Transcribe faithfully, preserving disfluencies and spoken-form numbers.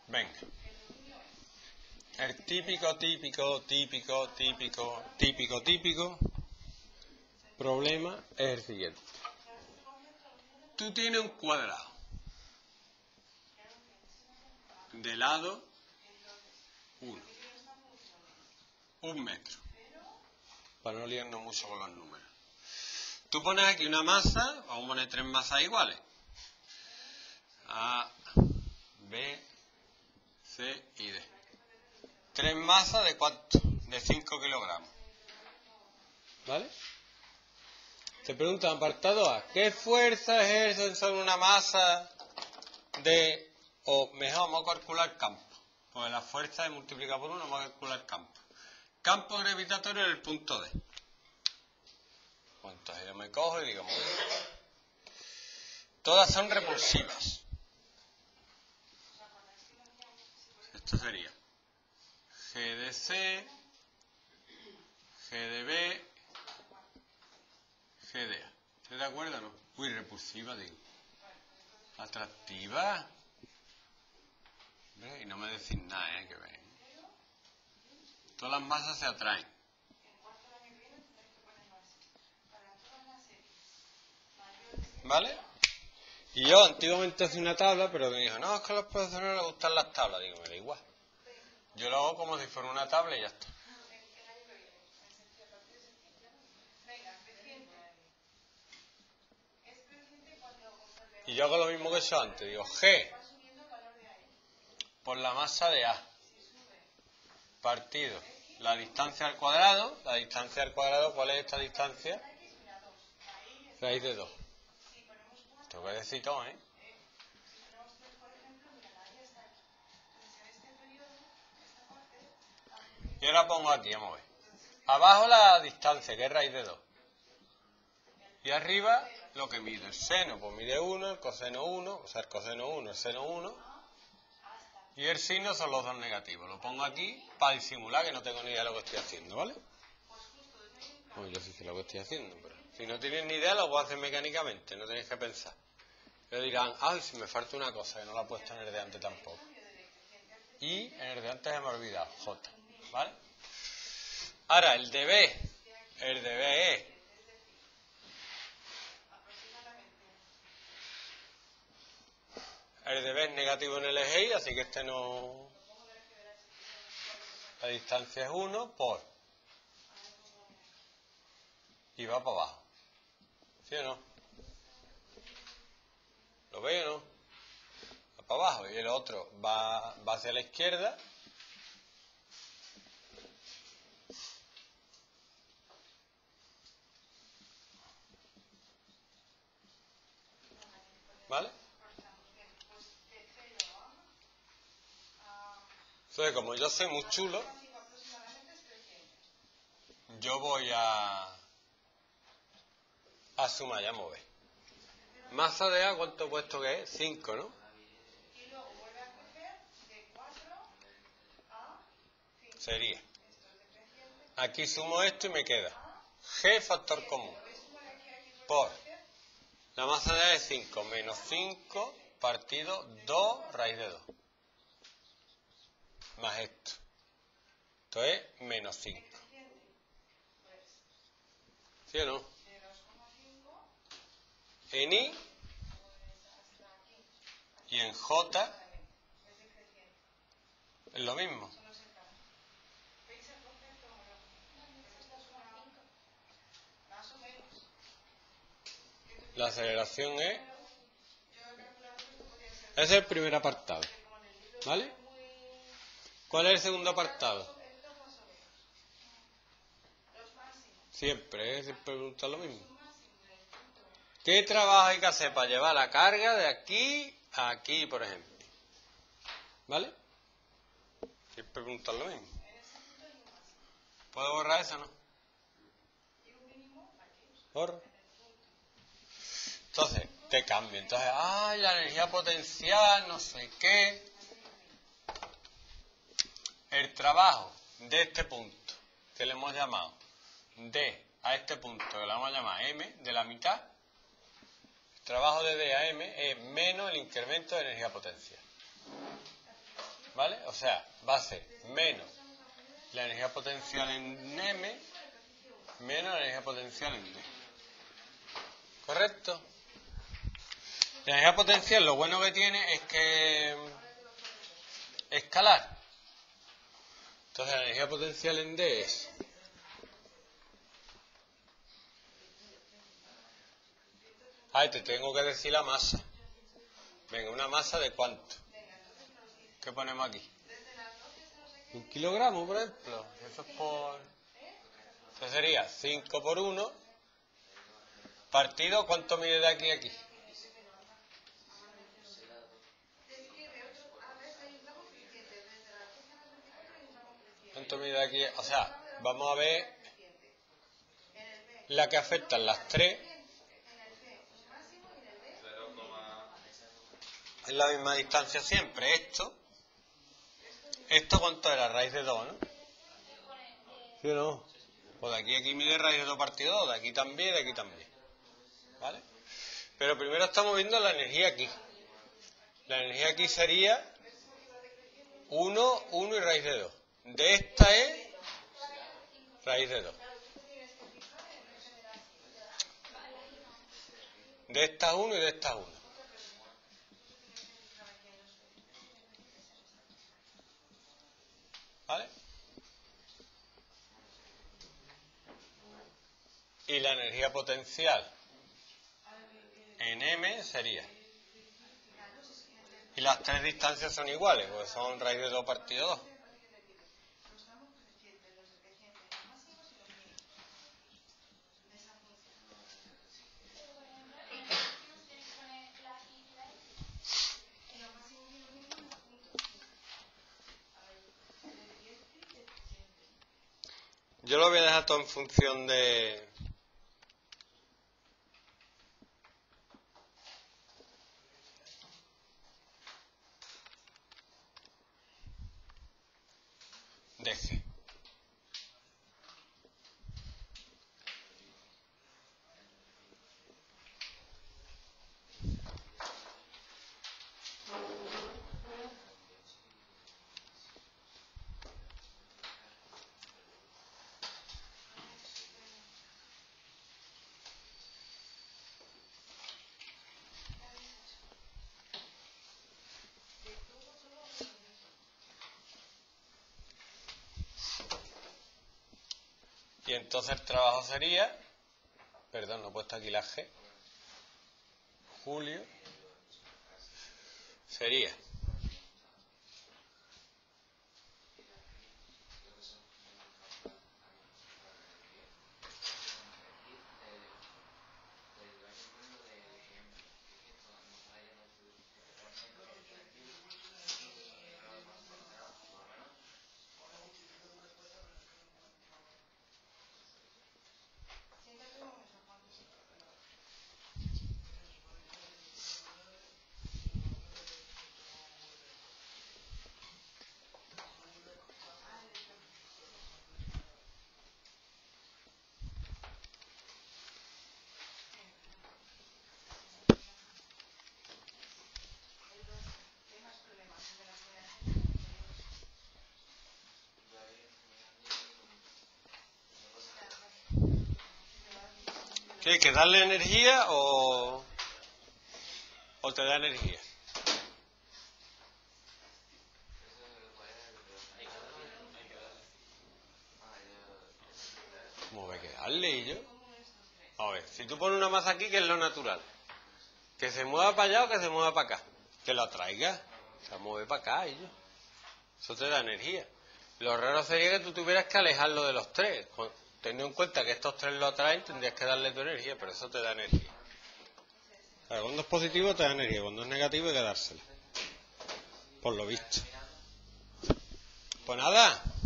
Venga. El típico, típico, típico, típico, típico, típico problema es el siguiente. Tú tienes un cuadrado de lado uno, un metro, para no liarnos mucho con los números. Tú pones aquí una masa, vamos a poner tres masas iguales. A, B, C y D. Tres masas de cuánto? De cinco kilogramos. ¿Vale? Te preguntan, apartado A, ¿qué fuerza ejercen sobre una masa de, o mejor, vamos a calcular campo? Pues la fuerza es multiplicada por uno, vamos a calcular campo. Campo gravitatorio en el punto D. Pues entonces yo me cojo y digo, todas son repulsivas. Esto sería G de C, G de B, G de A. ¿Estás de acuerdo o no? Uy, repulsiva, digo. Atractiva. ¿Ves? Y no me decís nada, ¿eh? Que ven. Todas las masas se atraen. ¿Vale? Y yo antiguamente hacía una tabla, pero me dijo, no, es que a los profesores les gustan las tablas. Digo, me da igual. Yo lo hago como si fuera una tabla y ya está. Y yo hago lo mismo que he hecho antes. Digo, G por la masa de A partido la distancia al cuadrado. La distancia al cuadrado, ¿cuál es esta distancia? Raíz de dos. Tengo que decir todo, ¿eh? Y ahora pongo aquí, vamos a ver. Abajo la distancia, que es raíz de dos. Y arriba lo que mide. El seno, pues mide uno, el coseno uno, o sea, el coseno uno, el seno uno. Y el signo son los dos negativos. Lo pongo aquí para disimular que no tengo ni idea de lo que estoy haciendo, ¿vale? Pues yo sí sé lo que estoy haciendo, pero si no tienes ni idea lo puedo hacer mecánicamente, no tenéis que pensar. Pero dirán, ay, si me falta una cosa, que no la he puesto en el de antes tampoco. Y en el de antes se me ha olvidado, J, ¿vale? Ahora, el de B, el de B es el de B es negativo en el eje Y, así que este no... La distancia es uno por... Y va para abajo. ¿Sí o no? ¿Lo veis o no? Va para abajo. Y el otro va, va hacia la izquierda. ¿Vale? Entonces, como yo soy muy chulo, yo voy a, a sumar, ya mover. Masa de A, ¿cuánto he puesto que es? cinco, ¿no? Sería. Aquí sumo esto y me queda G factor común por la masa de A es cinco menos cinco partido dos raíz de dos. Más esto. Esto es menos cinco. ¿Sí o no? En I y en J es lo mismo. La aceleración es... Ese es el primer apartado. ¿Vale? ¿Cuál es el segundo apartado? Siempre, ¿eh? Siempre pregunta lo mismo. ¿Qué trabajo hay que hacer para llevar la carga de aquí a aquí, por ejemplo? ¿Vale? Siempre preguntan lo mismo. ¿Puedo borrar eso o no? Borro. Entonces, te cambio. Entonces, ay, la energía potencial, no sé qué. El trabajo de este punto, que le hemos llamado D a este punto, que le vamos a llamar M, de la mitad. El trabajo de D a M es menos el incremento de energía potencial. ¿vale? O sea, va a ser menos la energía potencial en M menos la energía potencial en D. ¿Correcto? La energía potencial lo bueno que tiene es que es escalar. Entonces la energía potencial en D es Ay, te tengo que decir la masa. Venga, ¿una masa de cuánto? ¿Qué ponemos aquí? Un kilogramo, por ejemplo. Eso es por... Eso sería cinco por uno. Partido, ¿cuánto mide de aquí a aquí? ¿Cuánto mide de aquí? O sea, vamos a ver la que afectan las tres. Es la misma distancia siempre. Esto. ¿Esto cuánto era? Raíz de dos, ¿no? ¿Sí o no? Pues de aquí a aquí mide raíz de dos partido dos. De aquí también y de aquí también. ¿Vale? Pero primero estamos viendo la energía aquí. La energía aquí sería uno, uno y raíz de dos. De esta es raíz de dos. De esta uno y de esta uno. ¿Vale? Y la energía potencial en M sería. Y las tres distancias son iguales, porque son raíz de dos partido dos. Yo lo voy a dejar todo en función de... de G. Y entonces el trabajo sería, perdón, no he puesto aquí la G, Julio, sería ¿qué hay que darle energía o, o te da energía? ¿Cómo ve que darle y yo? A ver, si tú pones una masa aquí, ¿qué es lo natural? Que se mueva para allá o que se mueva para acá. Que la traiga. Se mueve para acá y yo. Eso te da energía. Lo raro sería que tú tuvieras que alejarlo de los tres. Teniendo en cuenta que estos tres lo atraen, tendrías que darle tu energía, pero eso te da energía. Claro, cuando es positivo te da energía, cuando es negativo hay que dársela. Por lo visto. Pues nada.